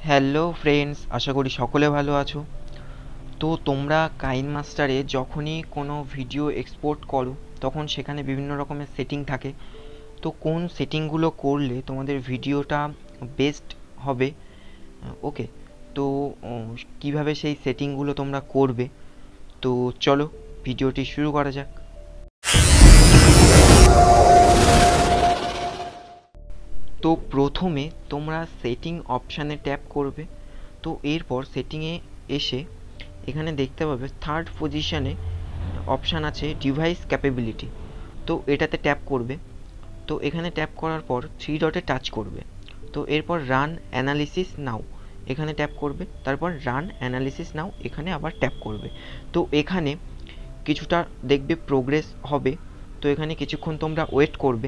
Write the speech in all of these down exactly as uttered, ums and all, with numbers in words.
Hello friends, আশা করি সকলে ভালো আছো। তো তোমরা কাইনমাস্টারে যখনই কোনো ভিডিও এক্সপোর্ট করো তখন সেখানে বিভিন্ন রকমের সেটিং থাকে। তো কোন সেটিংগুলো করলে তোমাদের ভিডিওটা বেস্ট হবে, ওকে, তো উম, কিভাবে সেই সেটিংগুলো তোমরা করবে, তো চলো ভিডিওটি শুরু করা যাক। তো প্রথমে তোমরা সেটিং অপশানে ট্যাপ করবে। তো এরপর সেটিংয়ে এসে এখানে দেখতে পাবে থার্ড পজিশানে অপশান আছে ডিভাইস ক্যাপাবিলিটি। তো এটাতে ট্যাপ করবে। তো এখানে ট্যাপ করার পর থ্রি ডটে টাচ করবে। তো এরপর রান অ্যানালিসিস নাও এখানে ট্যাপ করবে। তারপর রান অ্যানালিসিস নাও এখানে আবার ট্যাপ করবে। তো এখানে কিছুটা দেখবে প্রোগ্রেস হবে। তো এখানে কিছুক্ষণ তোমরা ওয়েট করবে।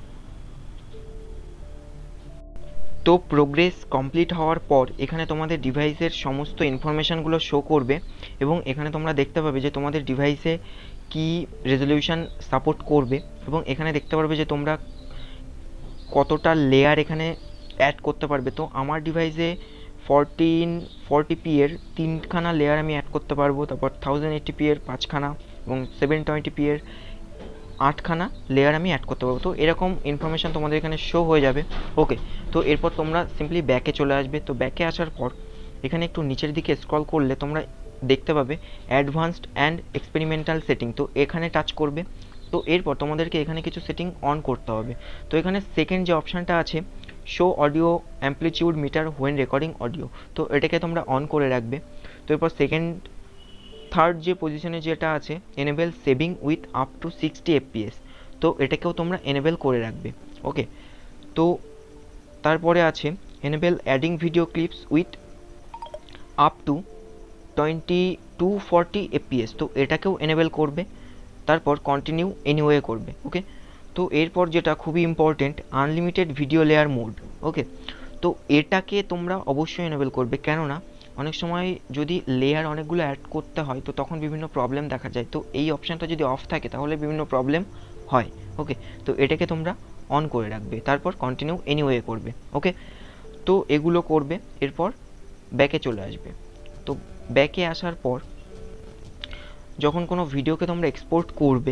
তো প্রোগ্রেস কমপ্লিট হওয়ার পর এখানে তোমাদের ডিভাইসের সমস্ত ইনফরমেশানগুলো শো করবে এবং এখানে তোমরা দেখতে পাবে যে তোমাদের ডিভাইসে কি রেজলিউশন সাপোর্ট করবে এবং এখানে দেখতে পারবে যে তোমরা কতটা লেয়ার এখানে অ্যাড করতে পারবে। তো আমার ডিভাইসে ফরটিন ফর্টি পি এর তিনখানা লেয়ার আমি অ্যাড করতে পারবো, তারপর থাউজেন্ড এইটি পি এর পাঁচখানা এবং সেভেন টোয়েন্টি পি এর আটখানা লেয়ার আমি অ্যাড করতে পারবো। তো এরকম ইনফরমেশান তোমাদের এখানে শো হয়ে যাবে। ওকে, তো এরপর তোমরা সিম্পলি ব্যাকে চলে আসবে। তো ব্যাকে আসার পর এখানে একটু নিচের দিকে স্ক্রল করলে তোমরা দেখতে পাবে অ্যাডভান্সড অ্যান্ড এক্সপেরিমেন্টাল সেটিং। তো এখানে টাচ করবে। তো এরপর তোমাদেরকে এখানে কিছু সেটিং অন করতে হবে। তো এখানে সেকেন্ড যে অপশানটা আছে show audio amplitude meter when recording audio, তো এটাকে তোমরা অন করে রাখবে। তো এরপর সেকেন্ড থার্ড যে পজিশনে যেটা আছে enable saving with up to sixty FPS, তো এটাকেও তোমরা এনেবেল করে রাখবে। ওকে, তো তারপরে আছে enable adding video clips with up to twenty two forty FPS, তো এটাকেও এনেবেল করবে। তারপর কন্টিনিউ এনিওয়ে করবে। ওকে, তো এরপর যেটা খুবই important unlimited video layer mode. Okay, তো এটাকে তোমরা অবশ্যই এনেবেল করবে, কেননা অনেক সময় যদি লেয়ার অনেকগুলো অ্যাড করতে হয় তো তখন বিভিন্ন প্রবলেম দেখা যায়। তো এই অপশানটা যদি অফ থাকে তাহলে বিভিন্ন প্রবলেম হয়। ওকে, তো এটাকে তোমরা অন করে রাখবে। তারপর কন্টিনিউ এনিওয়ে করবে। ওকে, তো এগুলো করবে। এরপর ব্যাকে চলে আসবে। তো ব্যাকে আসার পর যখন কোনো ভিডিওকে তোমরা এক্সপোর্ট করবে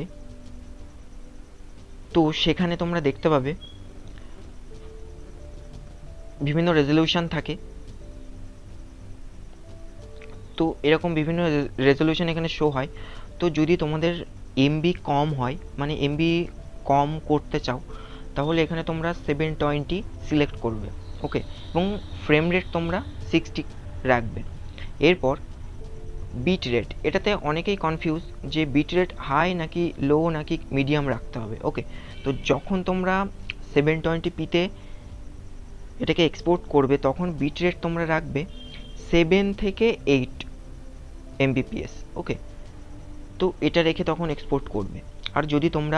তো সেখানে তোমরা দেখতে পাবে বিভিন্ন রেজলিউশন থাকে। তো এরকম বিভিন্ন রেজলিউশন এখানে শো হয়। তো যদি তোমাদের এমবি কম হয়, মানে এমবি কম করতে চাও, তাহলে এখানে তোমরা সেভেন টোয়েন্টি সিলেক্ট করবে। ওকে, এবং ফ্রেম রেট তোমরা সিক্সটি রাখবে। এরপর বিট রেট, এটাতে অনেকেই কনফিউজ যে বিট রেট হাই নাকি লো নাকি মিডিয়াম রাখতে হবে। ওকে, তো যখন তোমরা সেভেন টোয়েন্টি পিতে এটাকে এক্সপোর্ট করবে তখন বিট রেট তোমরা রাখবে সেভেন থেকে এইট এমবিপিএস। ওকে, তো এটা রেখে তখন এক্সপোর্ট করবে। আর যদি তোমরা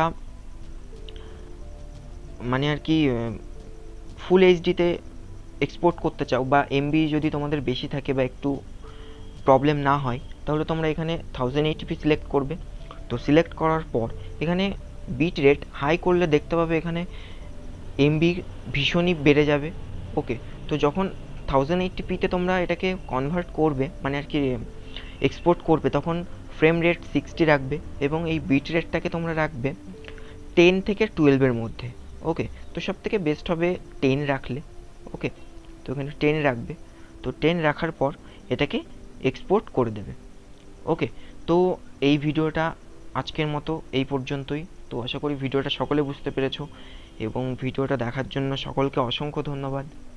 মানে আর কি ফুল এইচডিতে এক্সপোর্ট করতে চাও বা এমবি যদি তোমাদের বেশি থাকে বা একটু প্রবলেম না হয় তাহলে তোমরা এখানে থাউজেন্ড এইটিপি সিলেক্ট করবে। তো সিলেক্ট করার পর এখানে বিট রেট হাই করলে দেখতে পাবে এখানে এমবি ভীষণই বেড়ে যাবে। ওকে, তো যখন থাউজেন্ড এইটিপিতে তোমরা এটাকে কনভার্ট করবে মানে আর কি এক্সপোর্ট করবে তখন ফ্রেম রেট সিক্সটি রাখবে এবং এই বিট রেটটাকে তোমরা রাখবে টেন থেকে টুয়েলভের মধ্যে। ওকে, তো সব থেকে বেস্ট হবে টেন রাখলে। ওকে, তো এখানে টেন রাখবে। তো টেন রাখার পর এটাকে এক্সপোর্ট করে দেবে। ওকে, তো এই ভিডিওটা আজকের মতো এই পর্যন্তই। তো আশা করি ভিডিওটা সকলে বুঝতে পেরেছো এবং ভিডিওটা দেখার জন্য সকলকে অসংখ্য ধন্যবাদ।